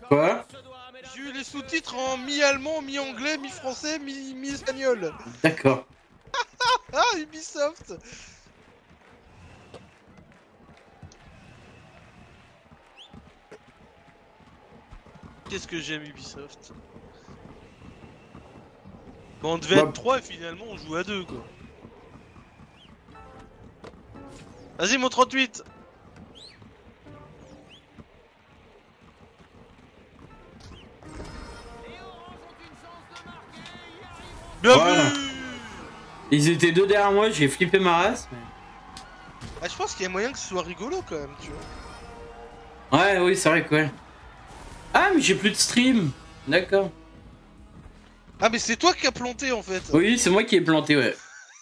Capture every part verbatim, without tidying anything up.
Quoi? J'ai eu les sous-titres en mi-allemand, mi-anglais, mi-français, mi- mi-espagnol. D'accord. Ah, Ubisoft. Qu'est-ce que j'aime Ubisoft. Bon, on devait Bah. être trois et finalement on joue à deux quoi. Vas-y mon trente-huit. Bien Voilà. vu. Ils étaient deux derrière moi, j'ai flippé ma race. Mais... Ah, je pense qu'il y a moyen que ce soit rigolo quand même, tu vois. Ouais, oui, c'est vrai que ouais. Ah, mais j'ai plus de stream. D'accord. Ah, mais c'est toi qui as planté en fait. Oui, c'est moi qui ai planté, ouais.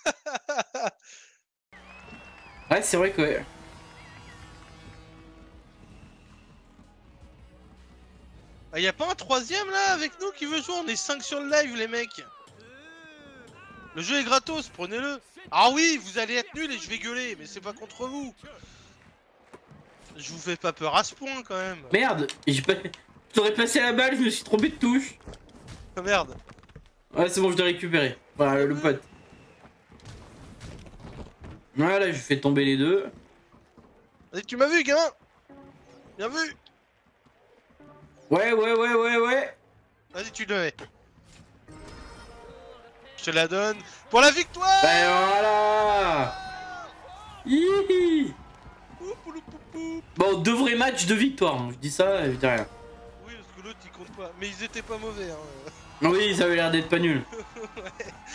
Ouais, c'est vrai que ouais. Ah, y a pas un troisième là avec nous qui veut jouer? On est cinq sur le live, les mecs. Le jeu est gratos, prenez-le. Ah oui, vous allez être nuls et je vais gueuler, mais c'est pas contre vous. Je vous fais pas peur à ce point quand même. Merde, j'ai pas... J'aurais passé la balle, je me suis trompé de touche. Oh merde. Ouais, c'est bon, je l'ai récupéré. Voilà, le pote. Voilà, je fais tomber les deux. Vas-y, tu m'as vu, gamin. Bien vu. Ouais, ouais, ouais, ouais, ouais. Vas-y, tu le mets. Je te la donne pour la victoire. Ben voilà. Hihi. Bon, deux vrais matchs de victoire, hein. Je dis ça, je dis rien. Oui, parce que l'autre il compte pas. Mais ils étaient pas mauvais. Hein. Oui, ils avaient l'air d'être pas nuls. Ouais.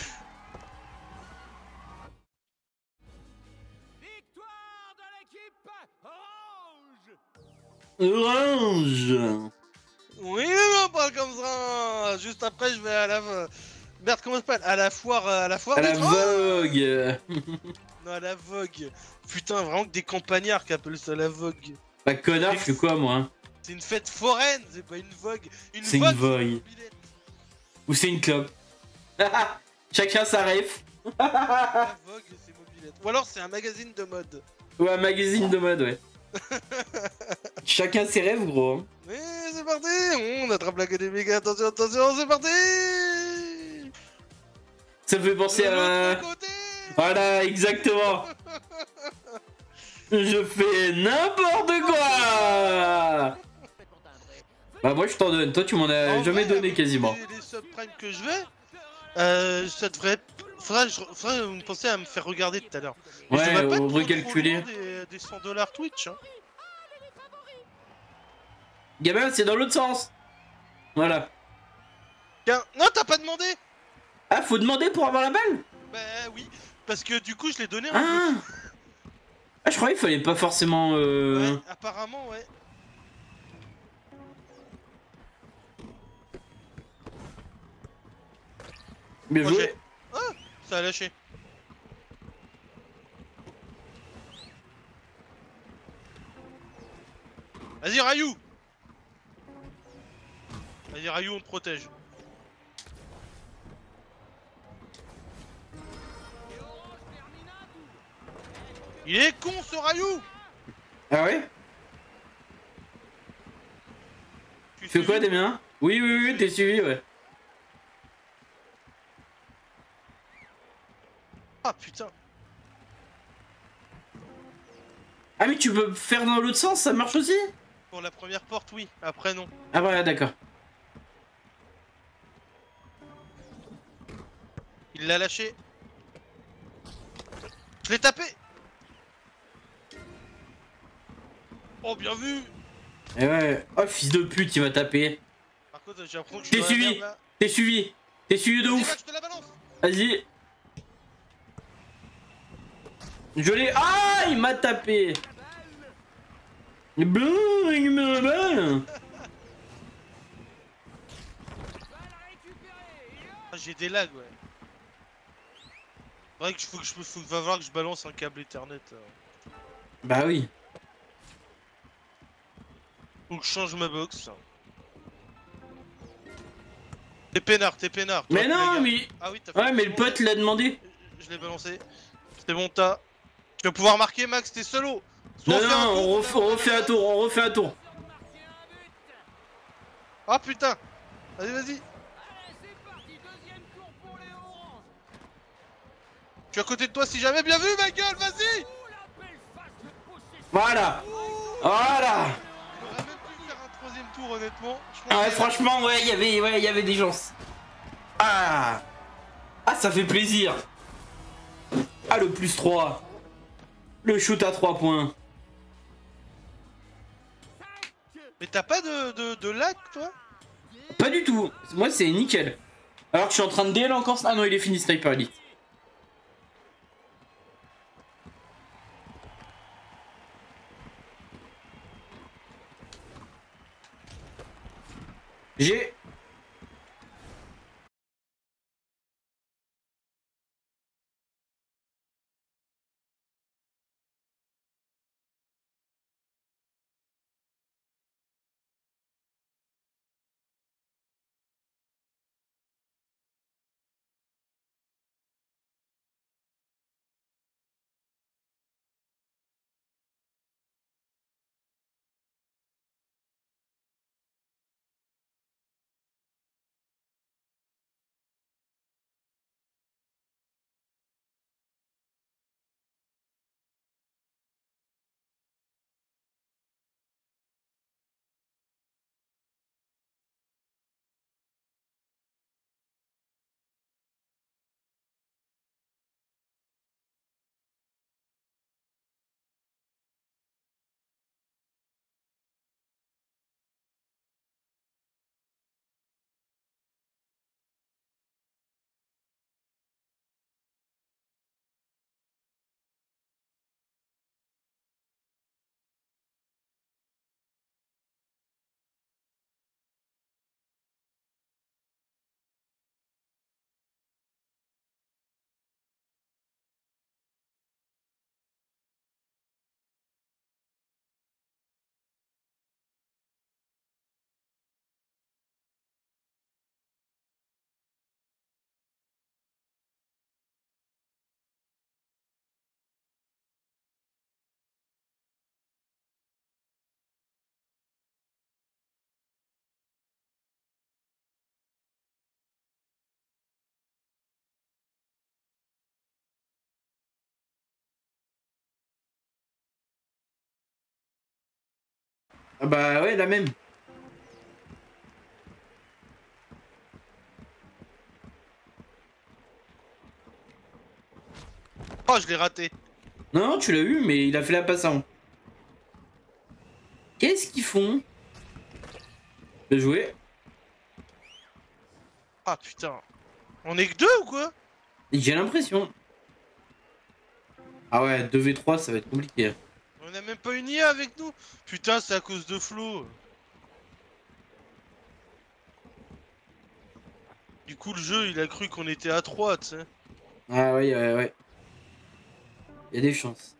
Victoire de l'équipe orange. Orange. Oui, on parle comme ça. Juste après, je vais à la. Merde, comment ça s'appelle? À la foire, à la foire À des la trans. vogue. Non, à la vogue. Putain, vraiment que des campagnards qui appellent ça la vogue. Bah connard, je suis quoi moi? C'est une fête foraine, c'est pas une vogue. Une C'est une vogue. vogue. c'est une mobilette. Ou c'est une clope? Chacun sa ref. La vogue, c'est mobilette. Ou alors c'est un magazine de mode. Ou un magazine de mode, ouais. Chacun ses rêves, gros. Hein. Mais c'est parti. On attrape l'académique. Attention, attention, c'est parti. Ça me fait penser De à... l'autre côté. Voilà, exactement. Je fais n'importe quoi. Bah moi je t'en donne, toi tu m'en as En jamais vrai, donné avec quasiment. Les, les subprimes que je vais, euh, ça devrait... Faudrait, je- faudrait me penser à me faire regarder tout à l'heure. Mais je Ouais, devrais pas être on trop, recalculer. trop loin des, des cent dollars Twitch. Hein. Gamin, c'est dans l'autre sens. Voilà. Tiens, non, t'as pas demandé. Ah, faut demander pour avoir la balle? Bah oui, parce que du coup je l'ai donné en Ah. Ah, je croyais qu'il fallait pas forcément... Euh... Ouais, apparemment, ouais. Bien joué. Projet. Ah, ça a lâché. Vas-y, Rayou. Vas-y, Rayou, on te protège. Il est con, ce Rayou. Ah ouais? Tu fais quoi, Damien? Oui, oui, oui, t'es suivi, ouais. Ah, putain. Ah mais tu peux faire dans l'autre sens, ça marche aussi? Pour la première porte, oui. Après, non. Ah ouais, d'accord. Il l'a lâché. Je l'ai tapé. Oh, bien vu. Et ouais. Oh, fils de pute, il va taper. Par contre, j'ai l'impression que je T'es suis dans la suivi. merde, là. T'es suivi. T'es suivi de Vas-y, ouf. Max, je te la balance. Vas-y. Je l'ai... Ah, il m'a tapé. Bon, il me la balle. Ah, j'ai des lags, ouais. C'est vrai que faut que je faut, va falloir que je balance un câble Ethernet. euh. Bah oui. Faut que je change ma box. T'es peinard, t'es peinard. toi, Mais tu non, la mais... gardes. Ah oui, t'as fait Ouais, mais le bon, pote l'a demandé. Je, je l'ai balancé. C'était bon, tas. Tu vas pouvoir marquer, Max, t'es solo. Soit Non, on fait un non, tour, on refait, on refait un tour, on refait un tour. Ah putain. Vas-y, vas-y. Allez, c'est parti, deuxième tour pour les oranges. Je suis à côté de toi si jamais. Bien vu, ma gueule, vas-y. Ouh, la belle face de possession. Voilà. Voilà. On aurait même pu faire un troisième tour, honnêtement. Je pense Ah ouais, que- franchement, ouais, il y avait, ouais, il y avait des chances. Ah. Ah, ça fait plaisir. Ah, le plus trois. Le shoot à trois points. Mais t'as pas de, de, de lag, toi? Pas du tout. Moi, c'est nickel. Alors que je suis en train de D L encore. Ah non, il est fini, Sniper Elite. J'ai... Ah bah ouais, la même. Oh, je l'ai raté. Non, tu l'as eu, mais il a fait la passe en. Qu'est-ce qu'ils font? Bien joué. Ah putain. On est que deux ou quoi? J'ai l'impression. Ah ouais, deux v trois, ça va être compliqué. On a même pas une I A avec nous. Putain, c'est à cause de Flo. Du coup, le jeu, il a cru qu'on était à trois, tu sais. Ah ouais, ouais, ouais. Il y a des chances.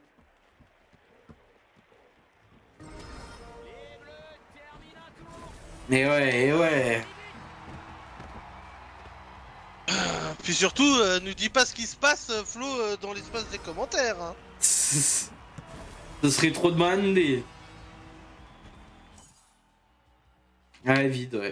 Les bleus terminent un tour. Mais ouais, et ouais. Puis surtout, euh, nous dis pas ce qui se passe, euh, Flo, euh, dans l'espace des commentaires. Hein. Ce serait trop demandé. Ah, vide, ouais.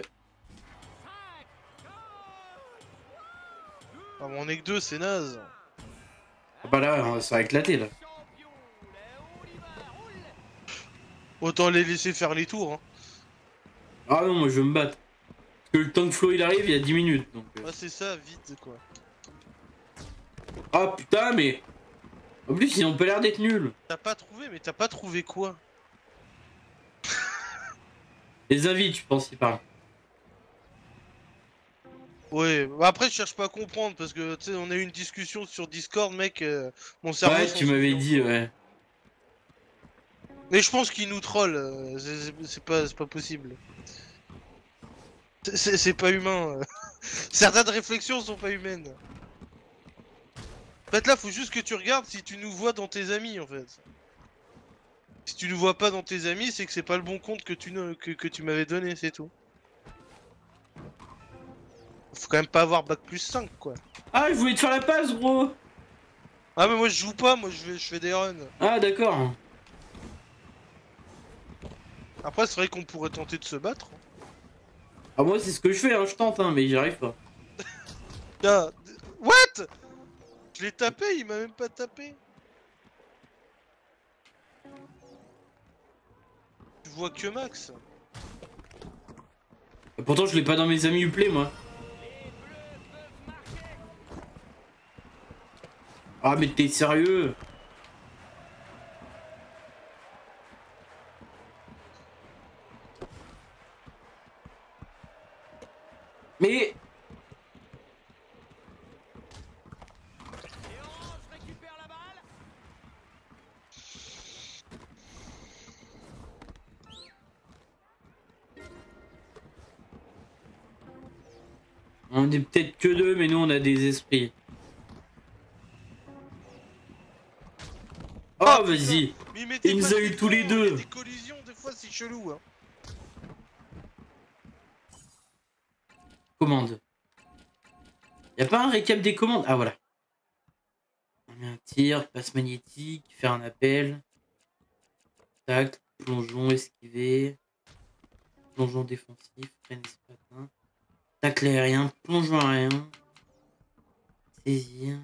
Ah, mais on est que deux, c'est naze. Ah bah là, ça va éclater, là. Champion, là, on y va, roule. Autant les laisser faire les tours. Hein. Ah non, moi je veux me battre. Parce que le temps que Flo il arrive, il y a dix minutes. Donc, euh... Ah, c'est ça, vite, quoi. Ah putain, mais... En plus, ils ont pas l'air d'être nuls. T'as pas trouvé, mais t'as pas trouvé quoi? Les invites, je pense, ils parlent. Ouais, bah après, je cherche pas à comprendre, parce que, tu sais, on a eu une discussion sur Discord, mec, euh, mon cerveau... Ouais, s'en tu m'avais souvient. dit, ouais. Mais je pense qu'ils nous trollent, euh, c'est- c'est c'est pas, c'est pas possible. C'est- C'est c'est pas humain. euh. Certaines réflexions sont pas humaines. En fait, là, faut juste que tu regardes si tu nous vois dans tes amis, en fait. Si tu nous vois pas dans tes amis, c'est que c'est pas le bon compte que tu, ne- que, que tu m'avais donné, c'est tout. Faut quand même pas avoir bac plus cinq, quoi. Ah, je voulais te faire la passe, gros. Ah, mais moi, je joue pas, moi, je, vais, je fais des runs. Ah, d'accord. Après, c'est vrai qu'on pourrait tenter de se battre. Ah, moi, c'est ce que je fais, hein, je tente, hein, mais j'y arrive pas. Ah, what? Je l'ai tapé, il m'a même pas tapé. Je vois que Max. Et pourtant, je l'ai pas dans mes amis Uplay, moi. Ah, mais t'es sérieux? Mais... Les oranges récupèrent la balle. On est peut-être que deux, mais nous, on a des esprits. Oh, Ah, vas-y. Mais il mettait Il pas nous a de eu tous les défense, il y a deux. des collisions, des fois c'est chelou. Hein. Commande. Y a pas un récap des commandes? Ah, voilà. On met un tir, passe magnétique, faire un appel. Tac, plongeon, esquiver. Plongeon défensif, freine patin. Tacle aérien, plongeon aérien. Saisir.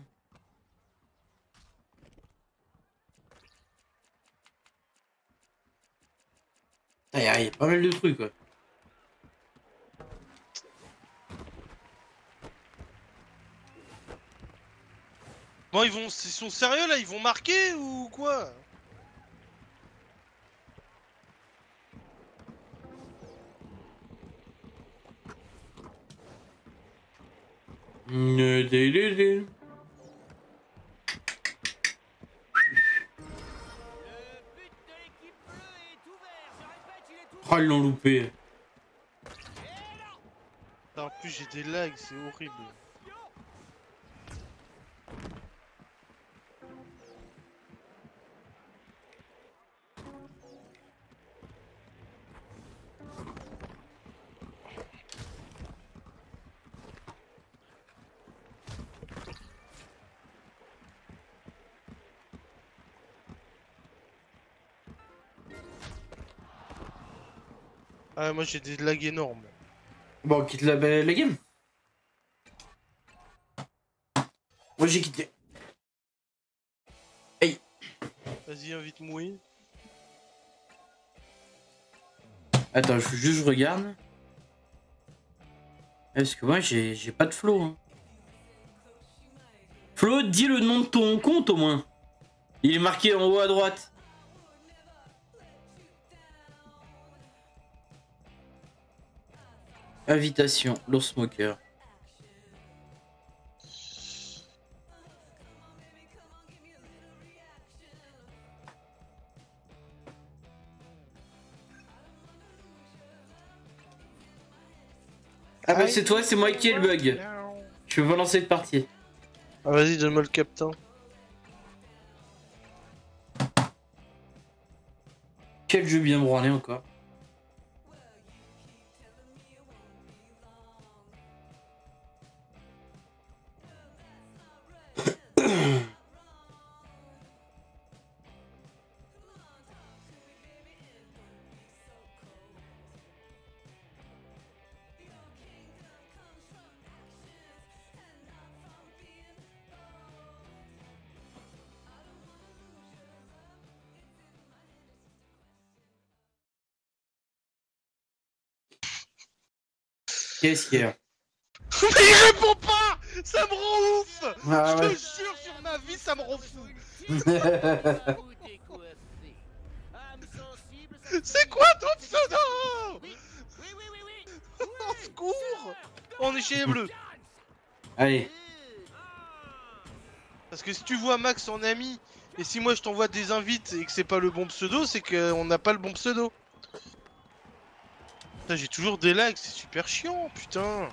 Il y, a y a pas mal de trucs, quoi. Bon, ils vont, ils sont sérieux là, ils vont marquer ou quoi? Ne, dé, dé, dé. Le but de l'équipe bleue est ouvert. Je répète, il est Oh, ouvert. ils l'ont loupé. Et là, En plus j'ai des lags, c'est horrible. Ah moi j'ai des lags énormes. Bon, on quitte la, la game. Moi, j'ai quitté. Hey. Vas-y invite Mouille. Attends, je, juste je regarde. Ouais, parce que moi, j'ai j'ai pas de flow. Hein. Flo, dis le nom de ton compte au moins. Il est marqué en haut à droite. Invitation, l'ours smoker. Ah bah c'est toi, c'est moi qui ai le bug. Je vais relancer de partie. Ah vas-y donne-moi le captain. Quel jeu bien branlé encore. Qu'est-ce qu'il y a? Mais il répond pas. Ça me rend ouf. Ah Je ouais. te jure sur ma vie ça me rend fou. vous décoiffez. Âme sensible, ça C'est quoi ton pseudo? Oui, oui, oui, oui, oui. Au secours. On est chez les bleus. Allez. Parce que si tu vois Max en ami, et si moi je t'envoie des invites et que c'est pas le bon pseudo, c'est qu'on n'a pas le bon pseudo. Putain, j'ai toujours des lags, c'est super chiant, putain.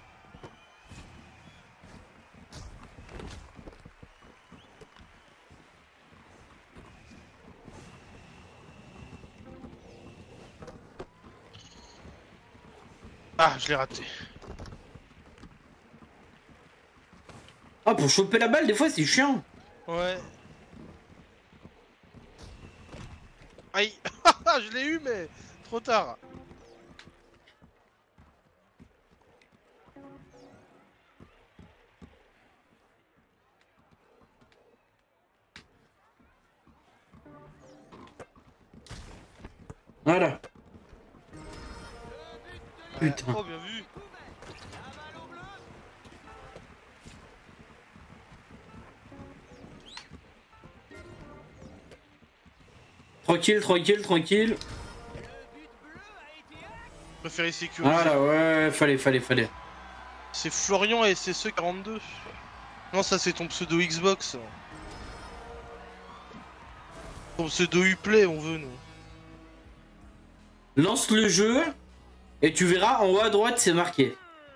Ah, je l'ai raté. Ah, pour choper la balle, des fois, c'est chiant. Ouais. Aïe. Je l'ai eu, mais trop tard. Voilà. Ouais. Putain. Oh, bien vu. Tranquille, tranquille, tranquille. Je préfère sécuriser. Voilà, ouais, fallait, fallait, fallait. C'est Florian S S E quarante-deux. Non, ça c'est ton pseudo Xbox. Ton pseudo Uplay, on veut, nous. Lance le jeu et tu verras en haut à droite c'est marqué.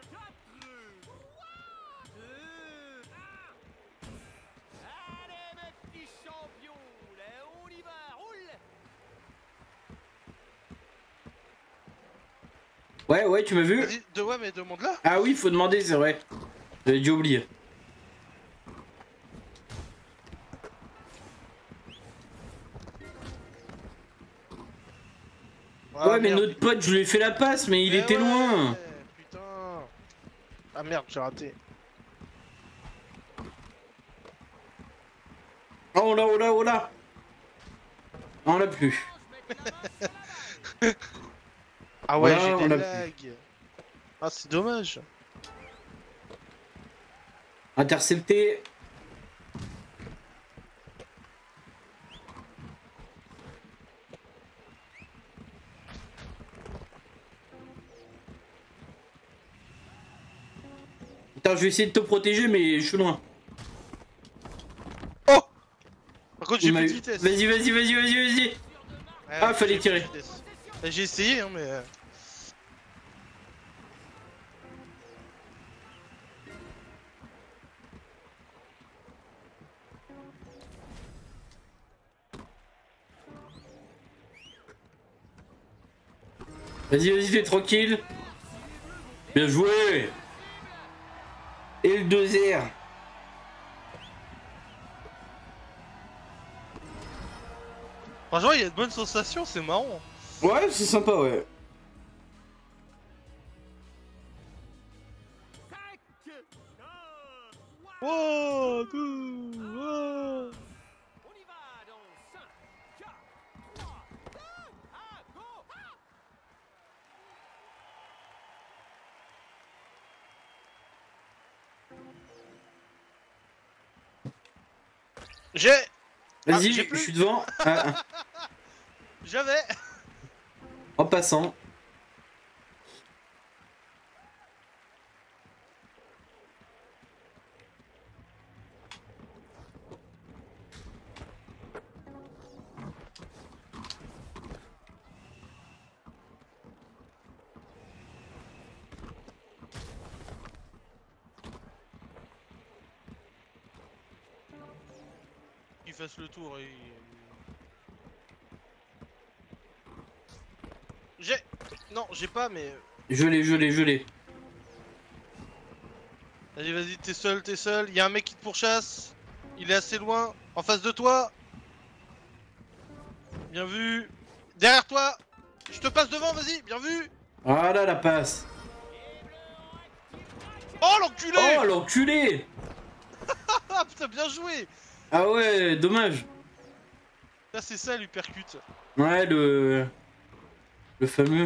Ouais, ouais, tu m'as vu? Vas-y, de ouais, mais demande là. Ah oui, faut demander, c'est vrai. J'avais déjà oublié. Ah, ouais, mais merde. notre pote, je lui ai fait la passe, mais il Mais était ouais, loin. Putain. Ah merde, j'ai raté. Oh là, oh là, oh là. On l'a plus. Ah ouais, Voilà, j'ai on des l'a lags. Ah, c'est dommage. Intercepté. Putain, je vais essayer de te protéger, mais je suis loin. Oh. Par contre, j'ai Il m'a plus de eu. vitesse. Vas-y, vas-y, vas-y, vas-y, vas-y. Ouais, Ah, fallait j'ai plus de tirer. vitesse. J'ai essayé, hein, mais... euh, Vas-y, vas-y, t'es tranquille. Bien joué. Et le deux R. Franchement, il y a de bonnes sensations, c'est marrant. Ouais, c'est sympa, ouais. Wow, deux, wow. On y va dans cinq, quatre, trois, deux, un, go! J'ai... Vas-y, Ah, j'ai je plus. suis devant. Ah, ah. J'avais... En passant. Qu'il fasse le tour et... J'ai... Non, j'ai pas, mais... Je l'ai, je l'ai, je l'ai. Vas-y, vas-y, t'es seul, t'es seul. Il y a un mec qui te pourchasse. Il est assez loin. En face de toi. Bien vu. Derrière toi. Je te passe devant, vas-y. Bien vu. Voilà la passe. Oh, l'enculé. Oh, l'enculé. Ah, putain, bien joué. Ah ouais, dommage. Là, c'est ça, l'hypercute. Ouais, le... Le fameux...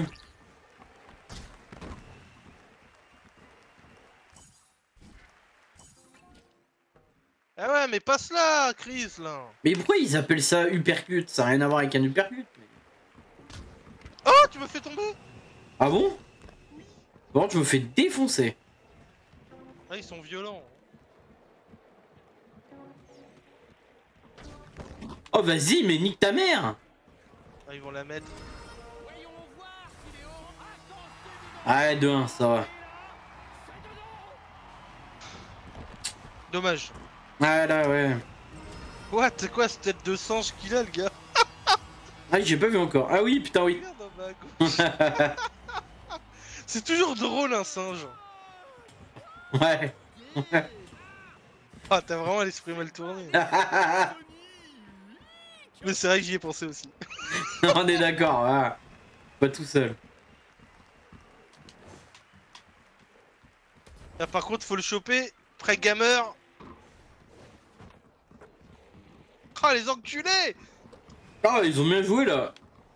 Ah ouais, mais passe là, Chris, là. Mais pourquoi ils appellent ça uppercut? Ça n'a rien à voir avec un uppercut. Mais... Oh, tu me fais tomber. Ah bon? Bon, je me fais défoncer. Ah, ils sont violents. Oh, vas-y, mais nique ta mère. Ah, ils vont la mettre. Voyons voir s'il est hors. Attention, Ah, deux un, ça va. Dommage. Ah là, ouais. What? C'est quoi cette tête de singe qu'il a, le gars? Ah, j'ai pas vu encore. Ah oui, putain, oui. Regarde en bas à gauche. C'est toujours drôle, un singe. Ouais. Ah, t'as vraiment l'esprit mal tourné. Mais c'est vrai que j'y ai pensé aussi. On est d'accord, ah. Pas tout seul. Là, par contre, faut le choper. Prêt gamer. Ah, les enculés! Ah, ils ont bien joué là.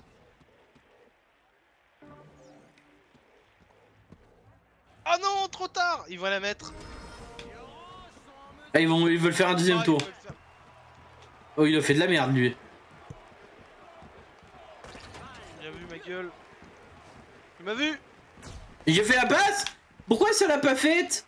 Ah non, trop tard! Ils vont la mettre. Ah, ils, vont, ils veulent faire un deuxième Ah, tour. ils veulent faire- Oh, il a fait de la merde lui. Bien vu, ma gueule. Il m'a vu! J'ai fait la passe. Pourquoi ça l'a pas faite?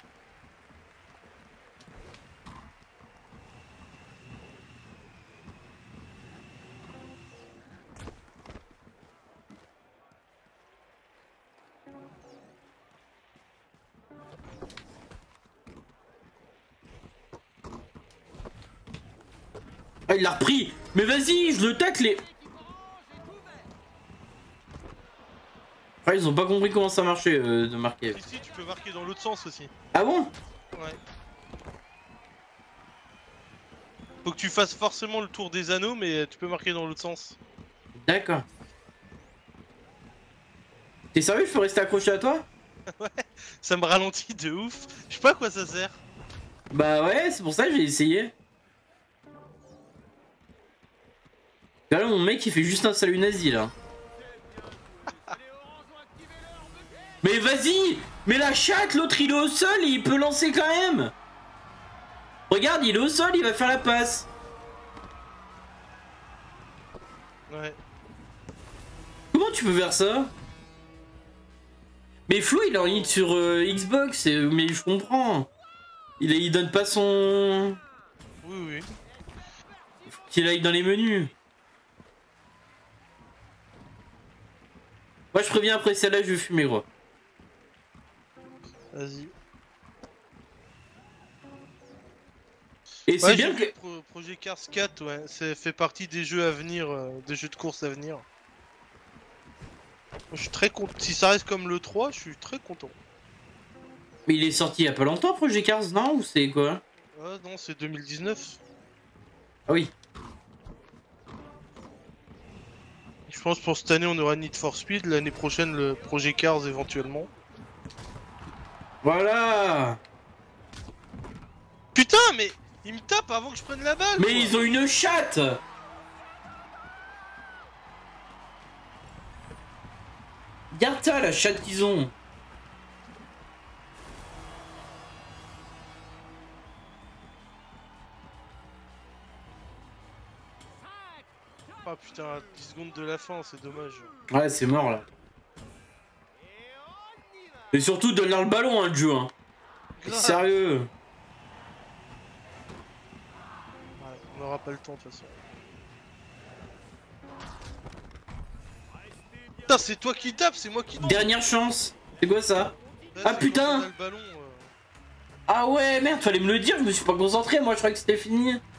Ah, il l'a repris. Mais vas-y, je le tacle et... Ah, ils ont pas compris comment ça marchait euh, de marquer. Ici, tu peux marquer dans l'autre sens aussi. Ah bon? Ouais. Faut que tu fasses forcément le tour des anneaux, mais tu peux marquer dans l'autre sens. D'accord. T'es sérieux, je peux rester accroché à toi? Ça me ralentit de ouf. Je sais pas à quoi ça sert. Bah ouais, c'est pour ça que j'ai essayé. Là, mon mec, il fait juste un salut nazi, là. Mais vas-y! Mais la chatte, l'autre, il est au sol et il peut lancer quand même! Regarde, il est au sol, il va faire la passe. Ouais. Comment tu peux faire ça? Mais Flo, il est en ligne sur euh, Xbox, et- mais je comprends. Il, il donne pas son... Oui, oui. Faut qu'il aille dans les menus. Moi, je préviens, après celle-là, je vais fumer, gros. Vas-y. Et c'est Ouais, bien j'ai que... vu Pro- Projet Cars quatre, ouais, ça fait partie des jeux à venir, euh, des jeux de course à venir. Je suis très content. Si ça reste comme le trois, je suis très content. Mais il est sorti il y a pas longtemps, Projet Cars, non? Ou c'est quoi? Ah non, c'est deux mille dix-neuf. Ah oui. Je pense pour cette année on aura Need for Speed, l'année prochaine le Projet Cars éventuellement. Voilà. Putain, mais il me tape avant que je prenne la balle. Mais quoi. ils ont une chatte. Regarde ça, la chatte qu'ils ont. Ah putain, à dix secondes de la fin, c'est dommage. Ouais, c'est mort là. Et surtout, donne-leur le ballon, hein, le jeu. Hein. Grave. Sérieux. Ouais, on n'aura pas le temps de toute façon. Putain, c'est toi qui tapes, c'est moi qui. Dernière chance. C'est quoi ça? Là, Ah, c'est putain. quand on a le ballon, euh. Ah ouais, merde, fallait me le dire, je me suis pas concentré, moi je croyais que c'était fini.